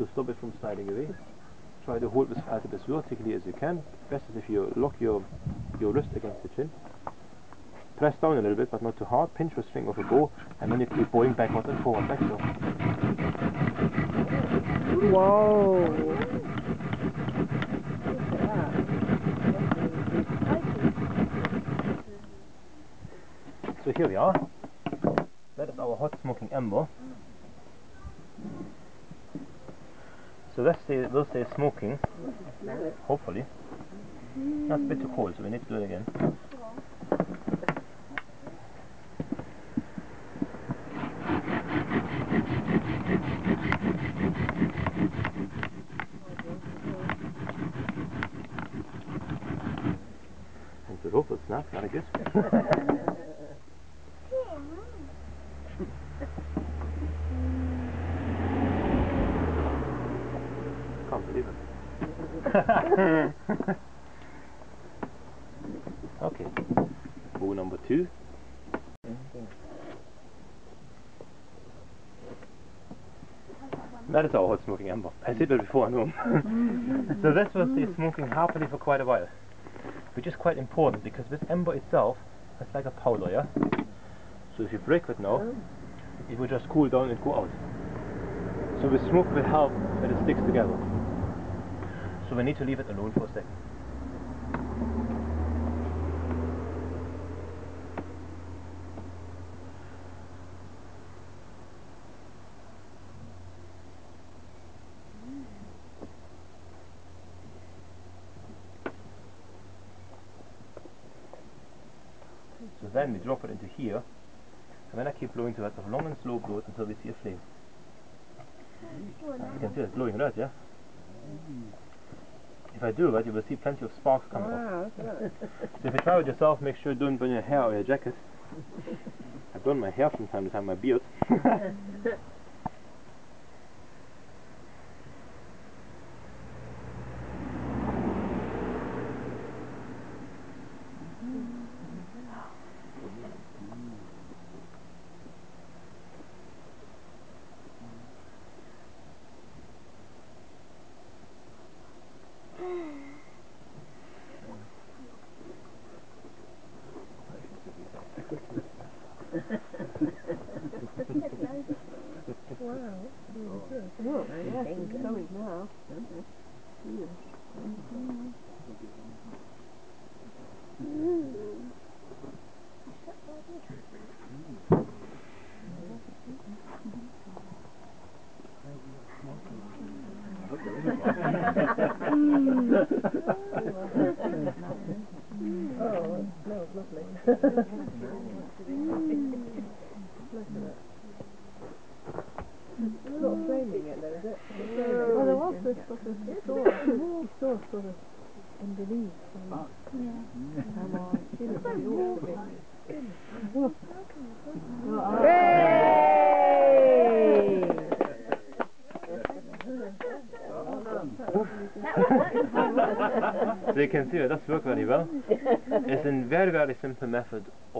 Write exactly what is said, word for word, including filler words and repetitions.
to stop it from sliding away. Try to hold this as vertically as you can. Best is if you lock your your wrist against the chin. Press down a little bit, but not too hard. Pinch your string of a bow, and then you keep bowing backwards and forwards like so. Whoa! So here we are. That is our hot smoking ember. So let's say we'll stay smoking. Hopefully. That's a bit too cold, so we need to do it again. And the rope will snap, very good. Can't believe it. Okay, bow number two. That is our hot smoking ember. I said that before, I know. So this was the smoking happily for quite a while, which is quite important because this ember itself is like a powder, yeah? So if you break it now, it will just cool down and go out. So the smoke will help that it sticks together. So we need to leave it alone for a second. So then we drop it into here, and then I keep blowing to that of long and slow blows until we see a flame. You can see it's glowing red, yeah? If I do that, you will see plenty of sparks coming Wow, off. So if you try it yourself, make sure you don't burn your hair or your jacket. I've done my hair from time to time, my beard. Wow, really good. Oh, yes, it's going now. Mm. Oh, it smells lovely. It's not flaming yet though, is it? Well, there was this sort of store, store sort of underneath. Um, yeah. Come on. She looks really awful. So you can see that does work very well. It's a very very simple method